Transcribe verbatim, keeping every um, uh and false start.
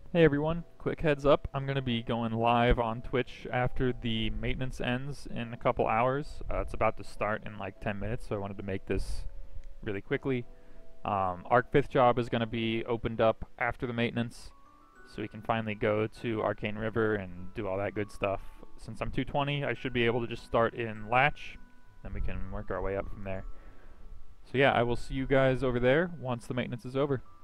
Hey everyone, quick heads up, I'm going to be going live on Twitch after the maintenance ends in a couple hours. Uh, it's about to start in like ten minutes, so I wanted to make this really quickly. Um, Arc fifth job is going to be opened up after the maintenance, so we can finally go to Arcane River and do all that good stuff. Since I'm two twenty, I should be able to just start in Latch, then we can work our way up from there. So yeah, I will see you guys over there once the maintenance is over.